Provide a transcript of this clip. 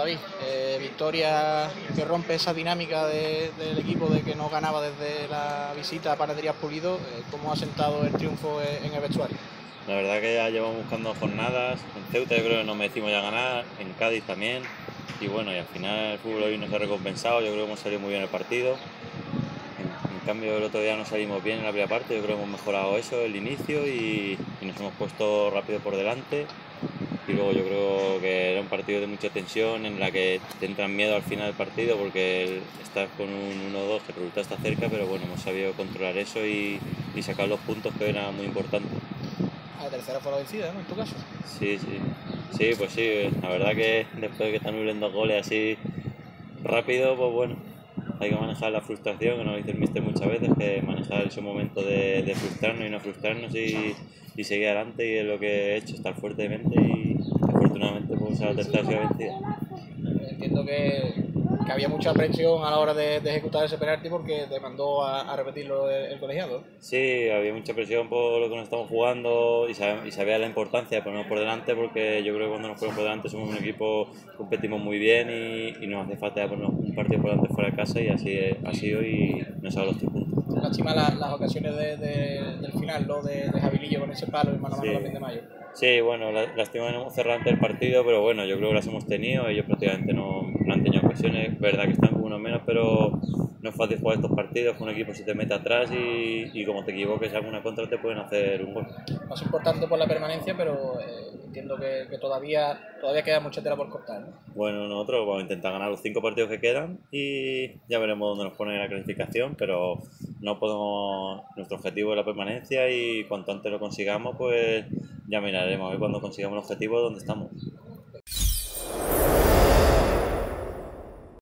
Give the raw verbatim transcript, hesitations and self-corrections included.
David, eh, victoria que rompe esa dinámica de, del equipo de que no ganaba desde la visita a Panaderías Pulido. Eh, ¿Cómo ha sentado el triunfo en el vestuario? La verdad que ya llevamos buscando jornadas. En Ceuta yo creo que nos merecimos ya ganar, en Cádiz también. Y bueno, y al final el fútbol hoy nos ha recompensado. Yo creo que hemos salido muy bien el partido. En, en cambio el otro día no salimos bien en la primera parte. Yo creo que hemos mejorado eso, el inicio, y, y nos hemos puesto rápido por delante. Y luego yo creo que era un partido de mucha tensión, en la que te entran miedo al final del partido porque estás con un uno dos que el resultado está cerca, pero bueno, hemos sabido controlar eso y, y sacar los puntos, que era muy importante. La tercera fue la vencida, ¿no? En tu caso. Sí, sí, sí, pues sí, la verdad que después de que están huyendo goles así rápido, pues bueno, hay que manejar la frustración, que nos dice el míster muchas veces, que manejar ese momento de, de frustrarnos y no frustrarnos y, y seguir adelante, y es lo que he hecho, estar fuertemente, y afortunadamente pues a la tercera ha sido vencida. Entiendo que, que había mucha presión a la hora de, de ejecutar ese penalti porque te mandó a, a repetirlo el, el colegiado. Sí, había mucha presión por lo que nos estamos jugando, y, sab y sabía la importancia de ponernos por delante, porque yo creo que cuando nos ponemos por delante somos un equipo, competimos muy bien y, y nos hace falta poner un partido por delante fuera de casa, y así ha sido, y nos ha dado los tres puntos. Lástima la, las ocasiones de, de, del final, ¿no? De, de Javilillo con ese palo y mano a mano Sí. también de Mayo. Sí, bueno, lástima no hemos cerrado antes el partido, pero bueno, yo creo que las hemos tenido. Ellos prácticamente no, no han tenido ocasiones. Es verdad que están con uno menos, pero no es fácil jugar estos partidos, que un equipo se te mete atrás y, y como te equivoques alguna contra te pueden hacer un gol. Más importante por la permanencia, pero eh, entiendo que, que todavía, todavía queda mucha tela por cortar, ¿no? Bueno, nosotros vamos a intentar ganar los cinco partidos que quedan y ya veremos dónde nos ponen la clasificación, pero no podemos, nuestro objetivo es la permanencia, y cuanto antes lo consigamos, pues ya miraremos a ver cuando consigamos el objetivo dónde estamos.